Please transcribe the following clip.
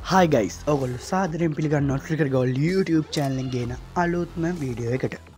Hi guys, ඔගොල්ලෝ සාදරයෙන් පිළිගන්නවා ට්‍රිකර් ගෝල් YouTube channel එකෙන් ගේන අලුත්ම වීඩියෝ එකට.